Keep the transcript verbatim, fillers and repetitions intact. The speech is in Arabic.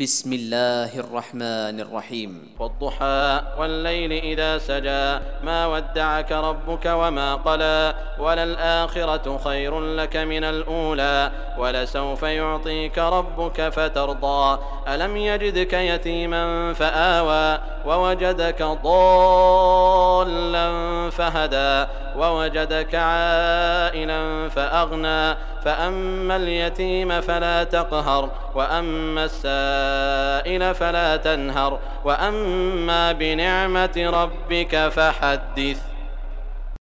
بسم الله الرحمن الرحيم. والضحى والليل إذا سجى ما ودعك ربك وما قلى وللآخرة خير لك من الأولى ولسوف يعطيك ربك فترضى ألم يجدك يتيما فآوى ووجدك ضالا فهدى ووجدك عائلا فأغنى فأما اليتيم فلا تقهر وأما السائل فلا تنهر وأما بنعمة ربك فحدث.